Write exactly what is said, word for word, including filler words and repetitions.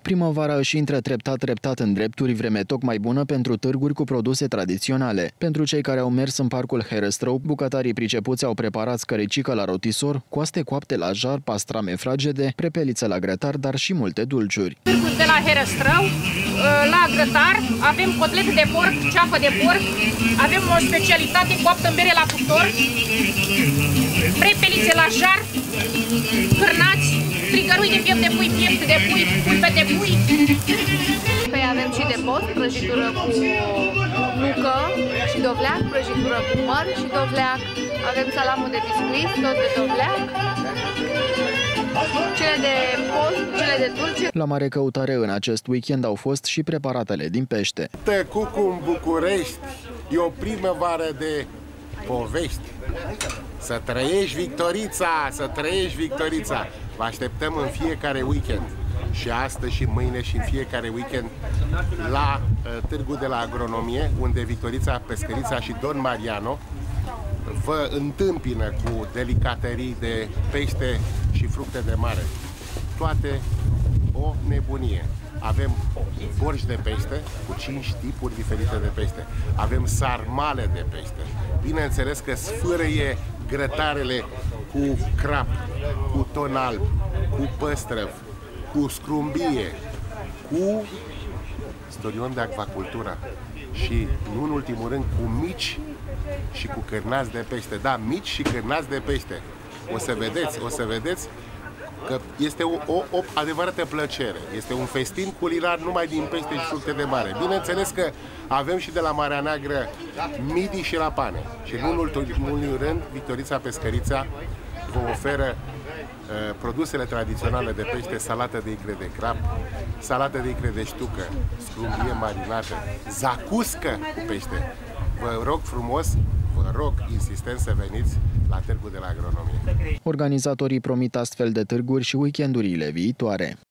Primăvara își intră treptat-treptat în drepturi, vreme tocmai bună pentru târguri cu produse tradiționale. Pentru cei care au mers în parcul Herăstrău, bucătarii pricepuți au preparat scăricică la rotisor, coaste coapte la jar, pastrame fragede, prepelițe la grătar, dar și multe dulciuri. Târgul de la Herăstrău, la grătar, avem cotlete de porc, ceapă de porc, avem o specialitate coaptă în bere la cuptor, prepelițe la jar, cârnați, frigărui de piept de pui, piept de pui, pulpe de pui. Păi avem și de post, prăjitură cu nucă și dovleac, prăjitură cu măr și dovleac. Avem salamul de biscuit, tot de dovleac. Cele de post, cele de dulce. La mare căutare în acest weekend au fost și preparatele din pește. Tăcucu în București e o primăvară de povești. Să trăiești Victorița, să trăiești Victorița. Vă așteptăm în fiecare weekend. Și astăzi și mâine și în fiecare weekend la uh, Târgul de la Agronomie, unde Victorița, Pescărița și Don Mariano vă întâmpină cu delicaterii de pește și fructe de mare. Toate o nebunie. Avem borși de pește cu cinci tipuri diferite de pește. Avem sarmale de pește. Bineînțeles că sfârâie grătarele cu crap, cu ton alb, cu păstrăv, cu scrumbie, cu storion de acvacultură și, nu în ultimul rând, cu mici și cu cârnați de pește. Da, mici și cârnați de pește. O să vedeți, o să vedeți că este o, o, o adevărată plăcere. Este un festin culinar numai din pește și fructe de mare. Bineînțeles că avem și de la Marea Neagră midi și lapane. Și, nu în ultimul rând, Victorița Pescărița vă oferă Uh, produsele tradiționale de pește, salată de icre de crab, salată de icre de ștucă, scrumbie marinată, zacuscă cu pește. Vă rog frumos, vă rog insistent să veniți la Târgul de la Agronomie. Organizatorii promit astfel de târguri și weekendurile viitoare.